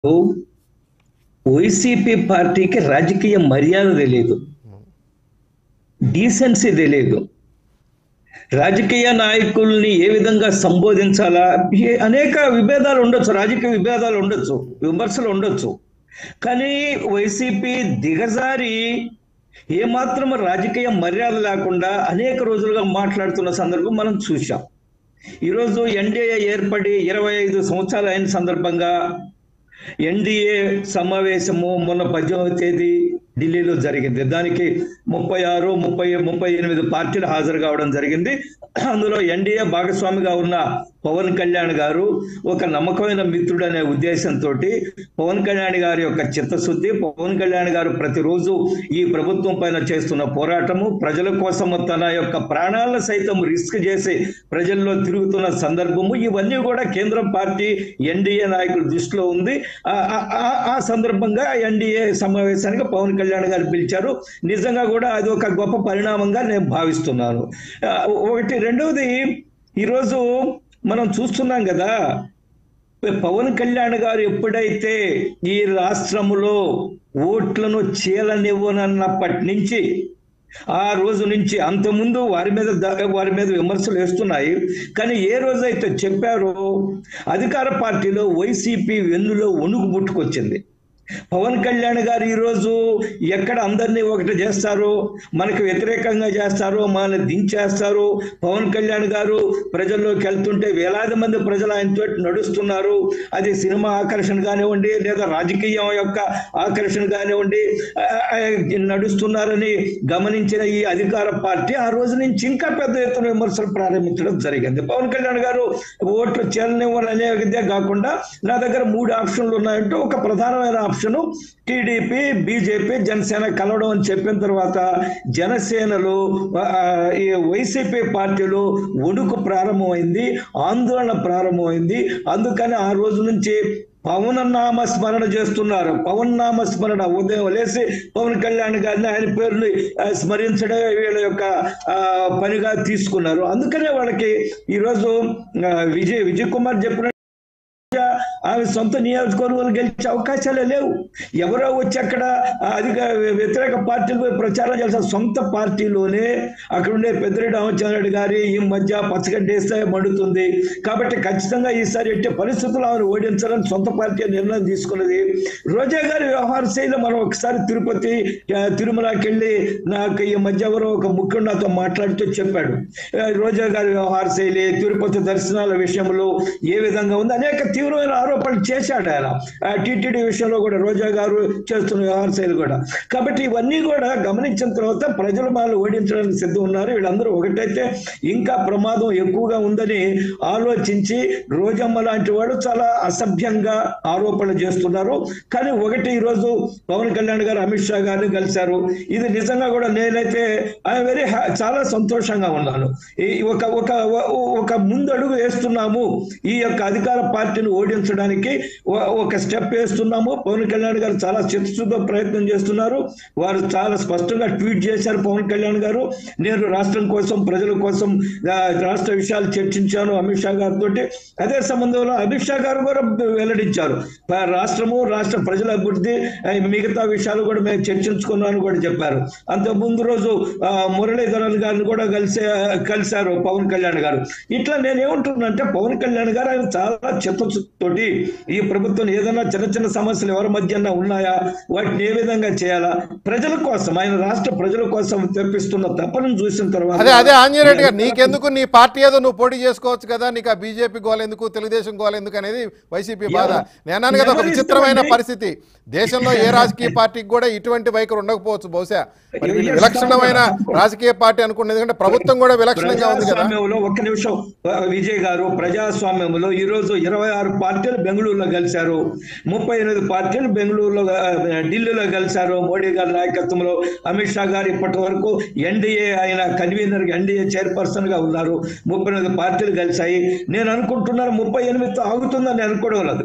YCP పార్టీకి రాజకీయ మర్యాద తెలియదు, డీసెన్సీ తెలియదు. రాజకీయ నాయకుల్ని ఏ విధంగా సంబోధించాలా, అనేక విభేదాలు ఉండొచ్చు, రాజకీయ విభేదాలు ఉండొచ్చు, విమర్శలు ఉండొచ్చు. కానీ వైసీపీ దిగజారి ఏమాత్రం రాజకీయ మర్యాద లేకుండా అనేక రోజులుగా మాట్లాడుతున్న సందర్భం మనం చూసాం. ఈరోజు ఎన్డీఏ ఏర్పడి 25 సంవత్సరాలు అయిన సందర్భంగా ఎన్డీఏ సమావేశము మొన్న 18వ తేదీ ఢిల్లీలో జరిగింది. దానికి 38 పార్టీలు హాజరు కావడం జరిగింది. అందులో ఎన్డీఏ భాగస్వామిగా ఉన్న పవన్ కళ్యాణ్ గారు ఒక నమ్మకమైన మిత్రుడు అనే ఉద్దేశంతో పవన్ కళ్యాణ్ గారి యొక్క చిత్తశుద్ధి, పవన్ కళ్యాణ్ గారు ప్రతిరోజు ఈ ప్రభుత్వం పైన చేస్తున్న పోరాటము, ప్రజల కోసం తన యొక్క ప్రాణాలను సైతం రిస్క్ చేసి ప్రజల్లో తిరుగుతున్న సందర్భము, ఇవన్నీ కూడా కేంద్ర పార్టీ ఎన్డీఏ నాయకుల దృష్టిలో ఉంది. ఆ సందర్భంగా ఎన్డీఏ సమావేశానికి పవన్ కళ్యాణ్ గారు పిలిచారు. నిజంగా కూడా అది ఒక గొప్ప పరిణామంగా నేను భావిస్తున్నాను. ఒకటి. రెండవది, ఈరోజు మనం చూస్తున్నాం కదా, పవన్ కళ్యాణ్ గారు ఎప్పుడైతే ఈ రాష్ట్రములో ఓట్లను చీలనివ్వనన్నప్పటి నుంచి, ఆ రోజు నుంచి, అంతకుముందు వారి మీద విమర్శలు వేస్తున్నాయి. కానీ ఏ రోజైతే చెప్పారో అధికార పార్టీలో వైసీపీ వెన్నులో వణుకు పుట్టుకొచ్చింది. పవన్ కళ్యాణ్ గారు ఈరోజు ఎక్కడ అందరినీ ఒకటి చేస్తారు, మనకు వ్యతిరేకంగా చేస్తారు, మనల్ని దించేస్తారు. పవన్ కళ్యాణ్ గారు ప్రజల్లోకి వెళ్తుంటే వేలాది మంది ప్రజలు ఆయనతో నడుస్తున్నారు. అది సినిమా ఆకర్షణ కానివ్వండి, లేదా రాజకీయం యొక్క ఆకర్షణ కానివ్వండి, నడుస్తున్నారని గమనించిన ఈ అధికార పార్టీ ఆ రోజు నుంచి ఇంకా పెద్ద ఎత్తున విమర్శలు ప్రారంభించడం జరిగింది. పవన్ కళ్యాణ్ గారు ఓట్లు చెల్లనివ్వాలనేదే కాకుండా నా దగ్గర 3 ఆప్షన్లు ఉన్నాయంటూ ఒక ప్రధానమైన ఆప్షన్ టీడీపీ, బీజేపీ, జనసేన కలవడం అని చెప్పిన తర్వాత జనసేనలో ఈ వైసీపీ పార్టీలో వణుకు ప్రారంభమైంది, ఆందోళన ప్రారంభమైంది. అందుకని ఆ రోజు నుంచి పవన్ నామ స్మరణ చేస్తున్నారు. పవన్ నామ స్మరణ ఉదయం లేసి పవన్ కళ్యాణ్ గారిని, ఆయన పేరుని స్మరించడం వీళ్ళ యొక్క పనిగా తీసుకున్నారు. అందుకనే వాళ్ళకి ఈరోజు విజయ్ కుమార్ చెప్పిన ఆమె సొంత నియోజకవర్గాలు గెలిచే అవకాశాలే లేవు. ఎవరో వచ్చి అక్కడ వ్యతిరేక పార్టీలు ప్రచారం చేస్తారు. సొంత పార్టీలోనే అక్కడ ఉండే పెద్దిరెడ్డి రామచంద్రరెడ్డి గారి ఈ మధ్య పచ్చగడ్డేస్తే మండుతుంది. కాబట్టి ఖచ్చితంగా ఈసారి ఎట్టే పరిస్థితుల్లో ఆమెను ఓడించాలని సొంత పార్టీ నిర్ణయం తీసుకున్నది. రోజా గారి వ్యవహార శైలి మనం ఒకసారి తిరుమలకి వెళ్ళి, నాకు ఈ మధ్య ఎవరో ఒక ముఖ్యుడు నాతో మాట్లాడుతూ చెప్పాడు, రోజా గారి వ్యవహార శైలి తిరుపతి దర్శనాల విషయంలో ఏ విధంగా ఉంది, అనేక తీవ్రమైన ఆరోపణలు చేశాడు ఆయన. టీటీడీ విషయంలో కూడా రోజా గారు చేస్తున్న వ్యవహార శైలి కూడా. కాబట్టి ఇవన్నీ కూడా గమనించిన తర్వాత ప్రజలు వాళ్ళు ఓడించడానికి సిద్ధం ఉన్నారు. వీళ్ళందరూ ఒకటైతే ఇంకా ప్రమాదం ఎక్కువగా ఉందని ఆలోచించి రోజమ్మ లాంటి వాడు చాలా అసభ్యంగా ఆరోపణలు చేస్తున్నారు. కానీ ఒకటి, ఈరోజు పవన్ కళ్యాణ్ గారు అమిత్ షా గారిని కలిశారు. ఇది నిజంగా కూడా నేనైతే చాలా సంతోషంగా ఉన్నాను. ఒక ముందడుగు వేస్తున్నాము, ఈ యొక్క అధికార పార్టీని ఓడించడానికి ఒక స్టెప్ వేస్తున్నాము. పవన్ కళ్యాణ్ గారు చాలా చిత్తశుద్ధ ప్రయత్నం చేస్తున్నారు. వారు చాలా స్పష్టంగా ట్వీట్ చేశారు. పవన్ కళ్యాణ్ గారు, నేను రాష్ట్రం కోసం, ప్రజల కోసం రాష్ట్ర విషయాలు చర్చించాను అమిత్ షా గారితో. అదే సంబంధంలో అమిత్ షా గారు కూడా వెల్లడించారు, రాష్ట్రము, రాష్ట్ర ప్రజల అభివృద్ధి, మిగతా విషయాలు కూడా మేము చర్చించుకున్నాను కూడా చెప్పారు. అంతకు ముందు రోజు మురళీధరన్ గారిని కూడా కలిశారు పవన్ కళ్యాణ్ గారు. ఇట్లా నేనేమంటున్నానంటే, పవన్ కళ్యాణ్ గారు ఆయన చాలా చిత్తశుద్ధితోటి ఈ ప్రభుత్వం ఏదైనా చిన్న సమస్యలు ఎవరి మధ్య ఉన్నాయా, వాటిని ఏ విధంగా చేయాలా, ప్రజల కోసం, ఆయన రాష్ట్ర ప్రజల కోసం తెప్పిస్తున్న తపనను చూసిన తర్వాత, అదే ఆంజనేయుడు గారు, నీకెందుకు, నీ పార్టీ ఏదో నువ్వు పోటీ చేసుకోవచ్చు కదా, నీకు ఆ బీజేపీ గోల ఎందుకు, తెలుగుదేశం గోల ఎందుకు అనేది వైసీపీ బాధ. నేనాను కదా, ఒక విచిత్రమైన పరిస్థితి. దేశంలో ఏ రాజకీయ పార్టీకి కూడా ఇటువంటి వైఖరి ఉండకపోవచ్చు బహుశా. మరి విలక్షణమైన రాజకీయ పార్టీ అనుకున్నది, ఎందుకంటే ప్రభుత్వం కూడా విలక్షణంగా ఉంది కదా. ఒక్క నిమిషం విజయ్ గారు, ప్రజాస్వామ్యంలో ఈరోజు 26 పార్టీలు బెంగళూరులో కలిశారు, 38 పార్టీలు ఢిల్లీలో కలిశారు మోడీ గారి నాయకత్వంలో. అమిత్ షా గారు ఇప్పటి వరకు ఎన్డీఏ ఆయన కన్వీనర్, ఎన్డీఏ చైర్పర్సన్ గా ఉన్నారు. 38 పార్టీలు కలిశాయి. నేను అనుకుంటున్నాను 38తో ఆగుతుందని అనుకోవడం లేదు.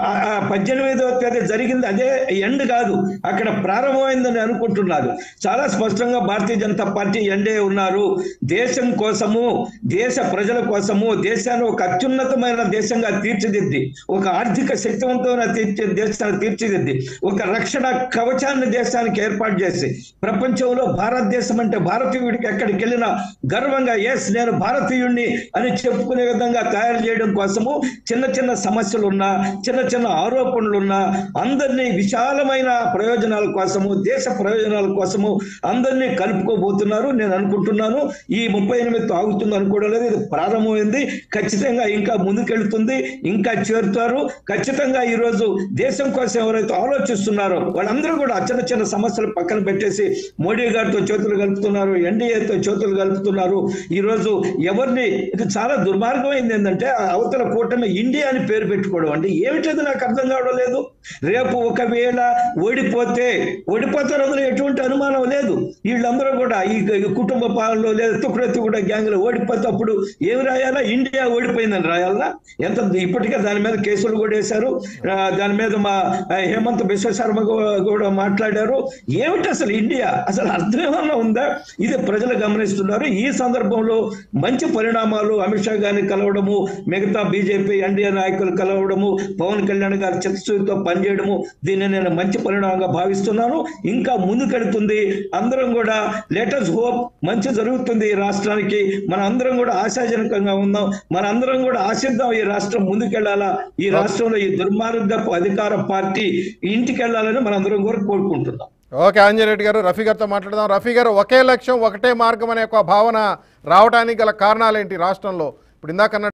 18వ తేదీ జరిగింది అదే ఎండ్ కాదు, అక్కడ ప్రారంభమైందని అనుకుంటున్నారు. చాలా స్పష్టంగా భారతీయ జనతా పార్టీ ఎన్డీఏ ఉన్నారు. దేశం కోసము, దేశ ప్రజల కోసము, దేశాన్ని ఒక అత్యున్నతమైన దేశంగా తీర్చిదిద్ది, ఒక ఒక ఆర్థిక శక్తివంతమైన దేశాన్ని తీర్చిదిద్ది, ఒక రక్షణ కవచాన్ని దేశానికి ఏర్పాటు చేసి ప్రపంచంలో భారతదేశం అంటే భారతీయుడికి ఎక్కడికి వెళ్ళినా గర్వంగా ఎస్ నేను భారతీయుడిని అని చెప్పుకునే విధంగా తయారు చేయడం కోసము చిన్న చిన్న సమస్యలున్నా, చిన్న చిన్న ఆరోపణలున్నా అందరినీ విశాలమైన ప్రయోజనాల కోసము, దేశ ప్రయోజనాల కోసము అందరినీ కలుపుకోబోతున్నారు. నేను అనుకుంటున్నాను ఈ 38 ఆగుతుంది అనుకోవడం లేదు, ఇది ప్రారంభమైంది, ఖచ్చితంగా ఇంకా ముందుకెళ్తుంది, ఇంకా చేరుతారు. ఖచ్చితంగా ఈ రోజు దేశం కోసం ఎవరైతే ఆలోచిస్తున్నారో వాళ్ళందరూ కూడా చిన్న చిన్న సమస్యలు పక్కన పెట్టేసి మోడీ గారితో చేతులు కలుపుతున్నారు, ఎన్డీఏతో చేతులు కలుపుతున్నారు. ఈ రోజు ఎవరిని, ఇది చాలా దుర్మార్గమైంది ఏంటంటే అవతల కూటమి ఇండియా అని పేరు పెట్టుకోవడం అంటే ఏమిటది నాకు అర్థం కావడం లేదు. రేపు ఒకవేళ ఓడిపోతారు అందులో ఎటువంటి అనుమానం లేదు. వీళ్ళందరూ కూడా ఈ కుటుంబ పాలనలో లేదా తుక్కుడెత్తు కూడా గ్యాంగ్ లో ఓడిపోతే అప్పుడు ఏమి రాయాలా, ఇండియా ఓడిపోయిందని రాయాలా? ఎంత ఇప్పటికే దాని మీద కేసులు కూడా వేశారు. దాని మీద మా హేమంత్ బిశ్వ శర్మ కూడా మాట్లాడారు. ఏమిటి అసలు ఇండియా, అసలు అర్థం ఏమన్నా ఉందా? ఇది ప్రజలు గమనిస్తున్నారు. ఈ సందర్భంలో మంచి పరిణామాలు, అమిత్ షా గారిని కలవడము, మిగతా బీజేపీ ఎన్డీఏ నాయకులు కలవడము, పవన్ కళ్యాణ్ గారి చిత్తశుద్ధితో పనిచేయడము, దీన్ని నేను మంచి పరిణామంగా భావిస్తున్నాను. ఇంకా ముందుకెడుతుంది. అందరం కూడా లెటర్స్ హోప్ మంచి జరుగుతుంది ఈ రాష్ట్రానికి. మన అందరం కూడా ఆశాజనకంగా ఉందాం, మన అందరం కూడా ఆశిద్దాం ఈ రాష్ట్రం ముందుకెళ్లాలా, ఈ రాష్ట్రంలో ఈ దుర్మార్గపు అధికార పార్టీ ఇంటికి వెళ్ళాలని మన అందరం కూడా కోరుకుంటున్నాం. ఓకే అంజనేయ రెడ్డి గారు, రఫీ గారితో మాట్లాడదాం. రఫీ గారు, ఒకే లక్ష్యం ఒకటే మార్గం అనే ఒక భావన రావడానికి గల కారణాలు ఏంటి రాష్ట్రంలో? ఇప్పుడు ఇందాకన్నా